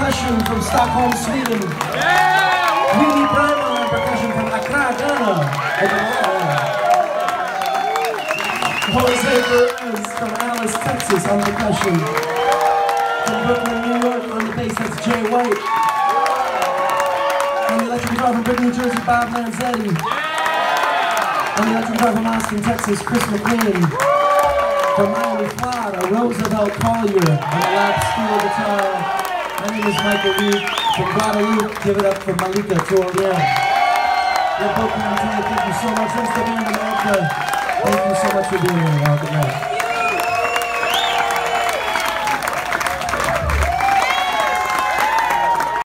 percussion from Stockholm, Sweden. Willy Primer on percussion from Accra, Ghana. Jose Perez from Alice, Texas on percussion. From Brooklyn, New York on the bass, that's Jay White. On the electric guitar from Britain, New Jersey, Bob Lanzetti. On the electric guitar from Austin, Texas, Chris McLean. From Miami, Florida, Roosevelt Collier. On the lap steel guitar, my name is Michael Reed. From Guadalupe, give it up for Malika Tourien. We're Bokanté, thank you so much. Thanks to Band America. Thank you so much for being here. Good night.